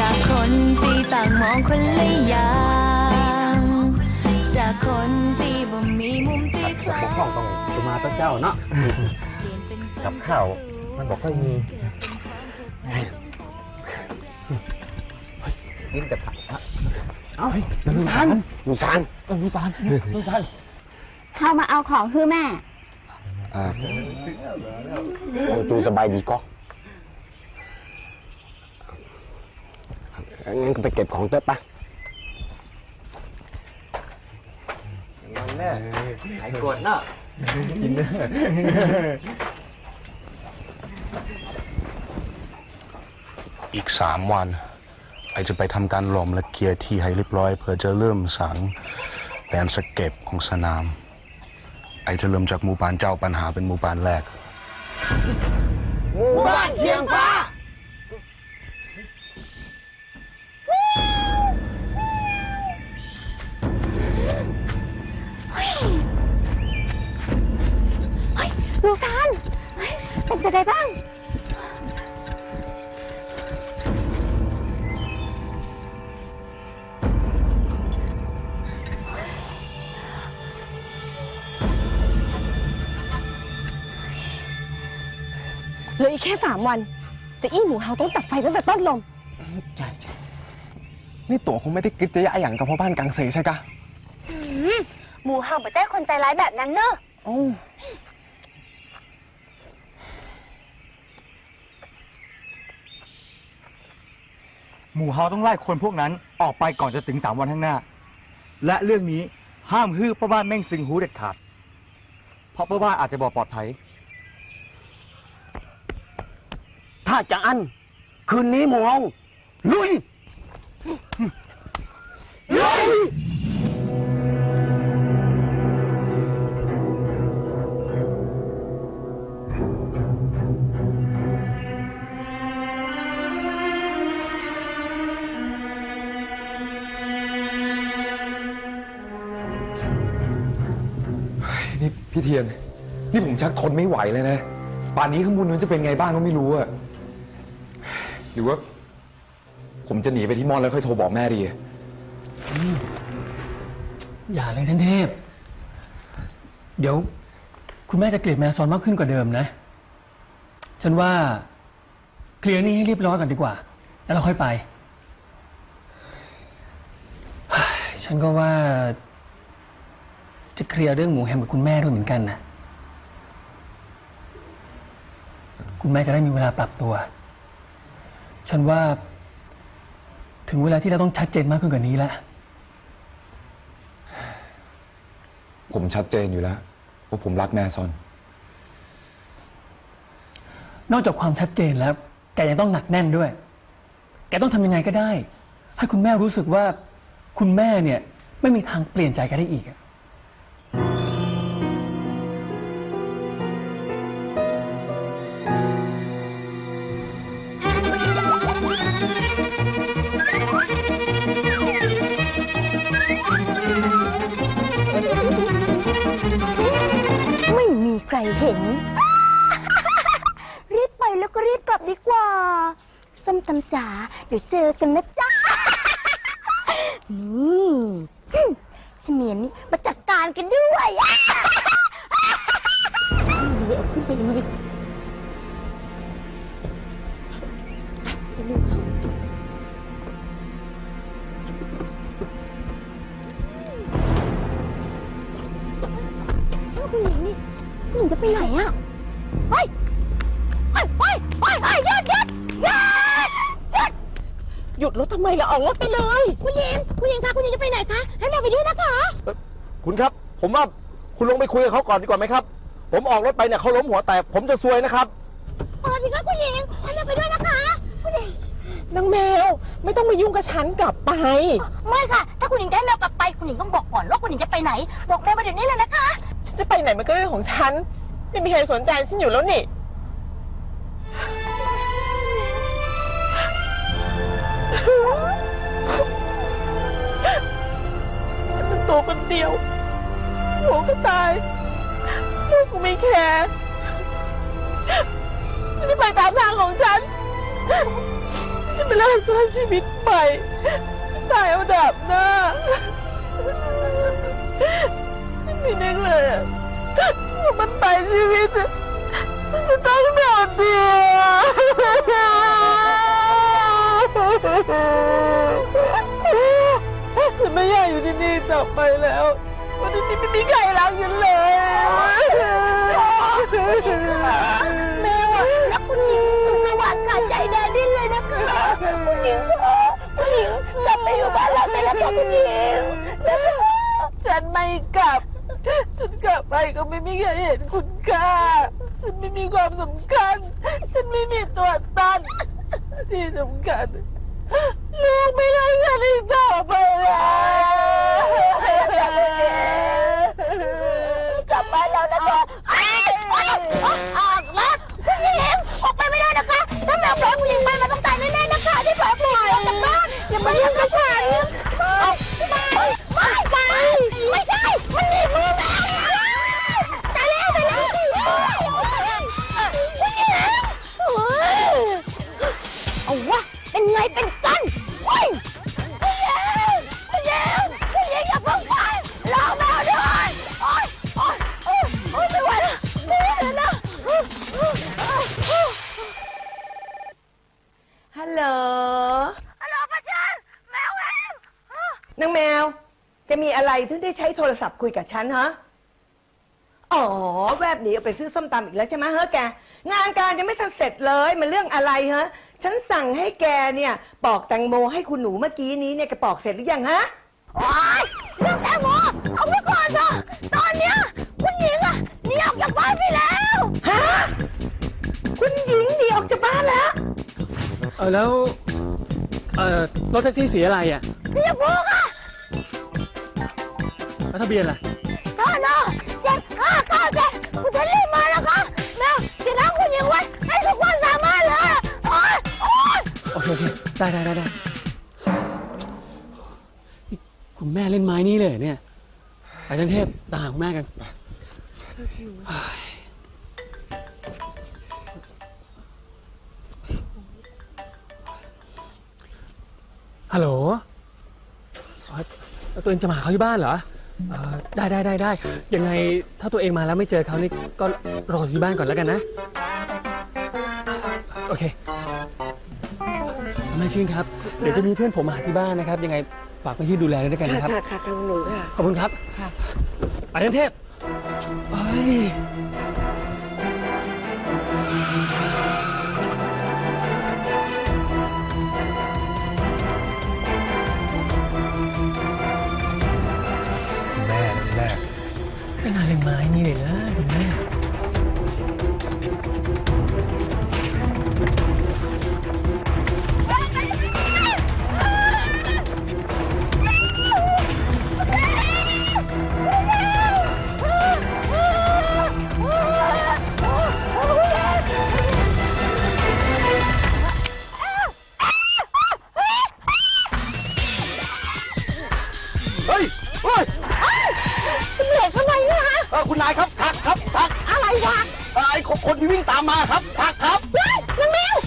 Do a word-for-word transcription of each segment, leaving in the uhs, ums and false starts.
จากคนตีต่างมองคนละอย่างจากคนตีบ่มีมุมตีคล้ายข้องต้องสมาต้นเจ้าเนาะกับข้าวมันบอกค่อยมีกินแต่ผักเอ้าลูกซานลูกซานลูกซานลูกซานเข้ามาเอาของคือแม่อ่าจูสบายดีก็งั้นก็ไปเก็บของเต๊ะปะงั้นแม่ไอ้กดเนาะกินเนอะอีกสามวันไอจะไปทำการหลอมและเคลียร์ที่ให้เรียบร้อยเพื่อจะเริ่มสังแลนสเก็ปของสนามไอจะเริ่มจากหมู่บ้านเจ้าปัญหาเป็นหมู่บ้านแรกหมู่บ้านเคียงฟ้าลูกซานเป็นจะได้บ้างเหลืออีกแค่สามวันจะอี้หมูเฮาต้องตัดไฟตั้งแต่ต้นลมใช่นี่ตัวคงไม่ได้กิจยะอย่างกับพ่อบ้านกังเสใช่กะหมูเฮาไม่ใช่คนใจร้ายแบบนั้นเนอะหมู่เฮาต้องไล่คนพวกนั้นออกไปก่อนจะถึงสามวันข้างหน้าและเรื่องนี้ห้ามฮื้อพ่อบ้านแม่งซึงหูเด็ดขาดเพราะพ่อบ้านอาจจะบอกปลอดภัยถ้าจะอันคืนนี้หมู่เฮาลุยลุยนี่พี่เทียนนี่ผมชักทนไม่ไหวเลยนะป่านนี้ข้างบนนู้นจะเป็นไงบ้างก็ไม่รู้อะหรือว่าผมจะหนีไปที่มอนแล้วค่อยโทรบอกแม่ดีอย่าเลยท่านเทพเดี๋ยวคุณแม่จะเกลียดแมซอนมากขึ้นกว่าเดิมนะฉันว่าเคลียร์นี่ให้เรียบร้อยก่อนดีกว่าแล้วเราค่อยไปฉันก็ว่าจะเคลียร์เรื่องหมูแฮมกับคุณแม่ด้วยเหมือนกันนะคุณแม่จะได้มีเวลาปรับตัวฉันว่าถึงเวลาที่เราต้องชัดเจนมากขึ้นกว่านี้แล้วผมชัดเจนอยู่แล้วว่าผมรักแม่ซอนนอกจากความชัดเจนแล้วแกยังต้องหนักแน่นด้วยแกต้องทำยังไงก็ได้ให้คุณแม่รู้สึกว่าคุณแม่เนี่ยไม่มีทางเปลี่ยนใจแกได้อีกไม่มีใครเห็นรีบไปแล้วก็รีบกลับดีกว่าส้มตำจ๋าเดี๋ยวเจอกันนะจ๊ะนี่เฉมียนนี่มาจัดการกันด้วยเอาขึ้นไปเลยคุณหญิงนี่คุณหญิงจะไปไหนอ่ะเฮ้ยเฮ้ยเฮ้ยเฮ้ยเฮ้ยหยุดหยุดหยุดหยุดหยุดรถทำไมล่ะออกรถไปเลยคุณหญิงคุณหญิงคะคุณหญิงจะไปไหนคะให้แม่ไปด้วยนะคะคุณครับผมว่าคุณลงไปคุยกับเขาก่อนดีกว่าไหมครับผมออกรถไปเนี่ยเขาล้มหัวแตกผมจะซวยนะครับพอทีคะคุณหญิงให้แม่ไปด้วยนะคะคุณหญิงนางแมวไม่ต้องมายุ่งกับฉันกลับไปไม่ค่ะถ้าคุณหญิงจะให้แมวกลับไปคุณหญิงต้องบอกก่อนว่าคุณหญิงจะไปไหนบอกแม่มาเดี๋ยวนี้เลยนะคะฉันจะไปไหนมันก็เรื่องของฉันไม่มีใครสนใจฉันอยู่แล้วนี่ฉันเป็นตัวคนเดียวหัวก็ตายลูกก็ไม่แคร์ฉันจะไปตามทางของฉันจะไปเริ่มต้นชีวิตใหม่ตายเอาดาบหน้าฉันไม่นึกเลยอะว่ามันไปชีวิตฉันจะต้องโดดเดี่ยวฉันไม่อยากอยู่ที่นี่ต่อไปแล้ววันนี้ไม่มีใครรักฉันเลยแมวอะรักคุณหญิงสุดสวัสดิ์ค่ะใจแดนดิ้นเลยนะคะคุณหญิงค่ะคุณหญิงกลับไปอยู่บ้านเราเลยนะคะคุณหญิงนะคะฉันไม่กลับฉันกลับไปก็ไม่มีใครเห็นคุณค่าฉันไม่มีความสำคัญฉันไม่มีตัวตนที่สำคัญลูกไม่รักฉันอีกต่อไปแล้วกลับบ้านเรานะคะออกแล้วคุณหญิงออกไปไม่ได้นะคะถ้าแมวปล่อยคุณหญิงไปมันต้องตายแน่ๆนะคะที่ปล่อยคุณหญิงออกจากบ้านอย่ามาเรียกกระสันเอาไม่ไม่ไปไม่ใช่มันหนีมือแมวตายแล้วตายแล้วคุณหญิงเอาวะเป็นไงเป็นกันคุณหญิงคุณหญิงคุณหญิงอย่าเพิ่งไปรอแมวด้วยโอ๊ยโอ๊ยโอ๊ยโอ๊ยไม่ไหวแล้วไม่ไหวแล้วฮัลโหลฮัลโหลป้าจันแมวเองนางแมวจะมีอะไรถึงได้ใช้โทรศัพท์คุยกับฉันฮะอ๋อแวบหนีเอาไปซื้อส้มตำอีกแล้วใช่ไหมเฮ้แกงานการยังไม่ทันเสร็จเลยมันเรื่องอะไรฮะฉันสั่งให้แกเนี่ยปอกแตงโมให้คุณหนูเมื่อกี้นี้เนี่ยแกปอกเสร็จหรือยังฮะโอ๊ยเรื่องแตงโมเอาไว้ก่อนเถอะตอนเนี้ยคุณหญิงอะหนีออกจากบ้านไปแล้วฮะคุณหญิงหนีออกจากบ้านแล้วเออแล้วเออรถแท็กซี่สีอะไรอ่ะสีชมพูค่ะแล้วทะเบียนล่ะท่านอเจ็ดห้าเก้าเจ็ดคุณจะรีบมานะคะแมวจะนั่งคุณหญิงไว้ให้ทุกคนสามารถเลยโอ๊ยโอ๊ยโอเคโอเคได้ได้ได้ได้นี่คุณแม่เล่นไม้นี่เลยเหรอเนี่ยไปทันเทพตามหาคุณแม่กันฮัลโหลอ๋อตัวเองจะมาหาเขาที่บ้านเหรอเอ่อได้ได้ได้ได้ยังไงถ้าตัวเองมาแล้วไม่เจอเขานี่ก็รออยู่ที่บ้านก่อนแล้วกันนะโอเคแม่ชื่นครับเดี๋ยวจะมีเพื่อนผมมาหาที่บ้านนะครับยังไงฝากไปที่ดูแลด้วยกันนะครับค่ะค่ะคุณหนูค่ะขอบคุณครับไปทันเทพไปแม่แม่เป็นอะไรไม้นี่เลยนะคุณแม่เฮ้ยเฮ้ยคุณเบรกทำไมเนี่ยฮะเออคุณนายครับทักครับทักอะไรวะเอ่อไอ้คนคนที่วิ่งตามมาครับทักครับเฮ้ยนางแมว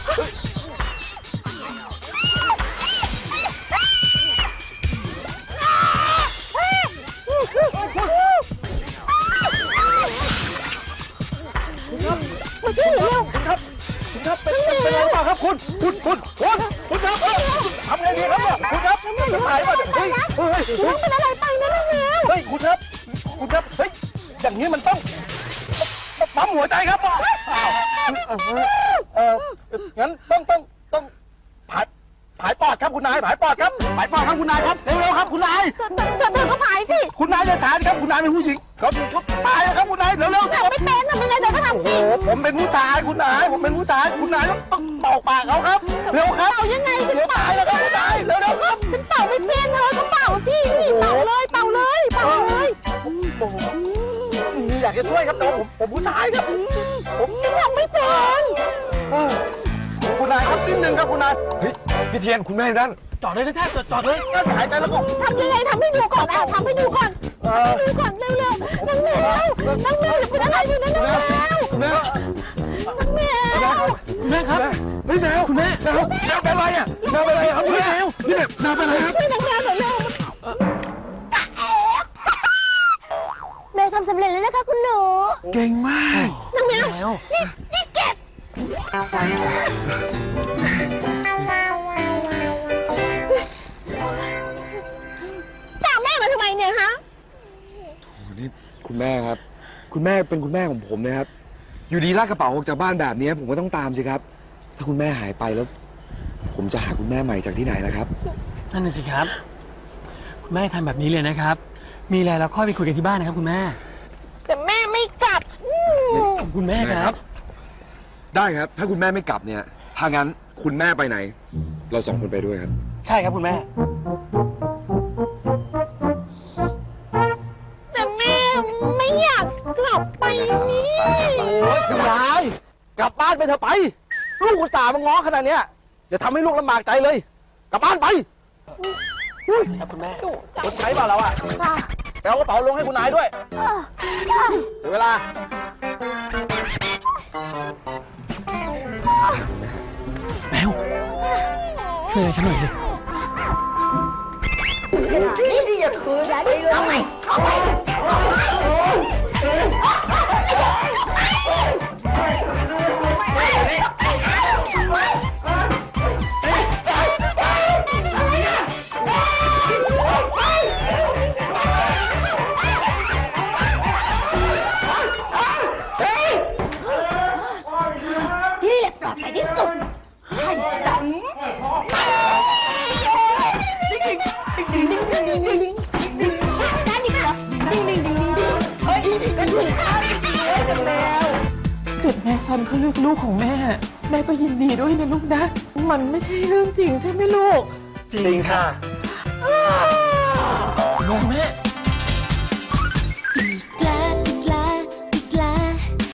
มาช่วยเร็วคุณครับคุณครับเป็นเป็นเป็นอะไรบ้างครับคุณคุณคุณคุณคุณครับเอ้าทำไงดีครับเนี่ยคุณครับจะหายป่ะเฮ้ยเฮ้ยน้เฮ้อย งเป็นอะไรไปนะนางแมวเฮ้ยคุณครับคุณครับเฮ้ยอย่างนี้มันต้องปั๊มหัวใจครับอ้าวเอองั้นต้องต้องต้องผายผายปอดครับคุณนายผายปอดครับผายปอดครับคุณนายครับเร็วๆครับคุณนายเธอเธอเธอก็ผายสิคุณนายจะทานครับคุณนายเป็นผู้หญิงเขาเขาตายแล้วครับคุณนายเร็วๆทำไม่เป็นทำยังไงเธอก็ทำโอ้สิโหผมเป็นผู้ชายคุณนายผมเป็นผู้ชายคุณนายต้องเป่าปากเขาครับเร็วครับเป่ายังไงฉันเดี๋ยวเป่าตายแล้วครับคุณนายเร็วๆครับฉันเป่าไม่เป็นเธอก็เป่าสินี่เป่าเลยเป่าเลยเป่าเลยโอ้โหอยากจะช่วยครับแต่ว่าผมผมผู้ชายครับผมฉันทำไม่เป็นเออคุณนายครับนิดนึงครับคุณนายเฮ้ยพี่เทียนคุณแม่นั่นจอดเลยแทบจอดจอดเลยงั้นหายใจแล้วก็ทำยังไงทำให้ดูก่อนอ่ะทำให้ดูก่อนเออดูก่อนเร็วๆนางแมวนางแมวอย่าเป็นอะไรอยู่นะนางแมวนางแมวคุณแม่ครับเฮ้ยแมวคุณแม่แมวแมวเป็นไรอ่ะแมวเป็นไรครับคุณแมวนี่แมวเป็นไรครับช่วยนางแมวหน่อยเร็วแม่ทำสำเร็จแล้วนะคะคุณหนูเก่งมากนางแมวแมวนี่นี่เก็บตามแม่มาทำไมเนี่ยฮะนี่คุณแม่ครับ คุณแม่เป็นคุณแม่ของผมนะครับ อยู่ดีลากกระเป๋าออกจากบ้านแบบนี้ผมก็ต้องตามสิครับ ถ้าคุณแม่หายไปแล้ว ผมจะหาคุณแม่ใหม่จากที่ไหนล่ะครับนั่นน่ะสิครับ คุณแม่ทำแบบนี้เลยนะครับ มีอะไรเราค่อยไปคุยกันที่บ้านนะครับ คุณแม่แต่แม่ไม่กลับอืมคุณแม่ครับได้ครับ ถ้าคุณแม่ไม่กลับเนี่ย ถ้างั้นคุณแม่ไปไหน เราสองคนไปด้วยครับใช่ครับคุณแม่แต่แม่ไม่อยากกลับไปนี่โอ้ยคุณยายกลับบ้านไปเถอะไป ลูกอุตส่าห์มาง้อขนาดเนี้ยอย่าทำให้ลูกลำบากใจเลย กลับบ้านไปครับคุณแม่รถใช้เปล่าเราอ่ะแปลกระเป๋าลงให้คุณนายด้วยเดี๋ยวเวลาแมว ช่วยอะไรฉันหน่อยสินี่อย่าคืนนะนี่เอาไปเอาไปนี่แหละปลอดภัยที่สุดใช่หลังดิ้งดิ้งดิ้งดิ้งดิ้งดิ้งดิ้งดิ้งดิ้งนั่นนี่เหรอดิ้งดิ้งดิ้งดิ้งดิ้งเฮ้ยกันอยู่แล้วเกิดแม่ซอนเขาเลือกลูกของแม่ แม่ก็ยินดีด้วยนะลูกนะ มันไม่ใช่เรื่องจริงใช่ไหมลูกจริงค่ะ คุณแม่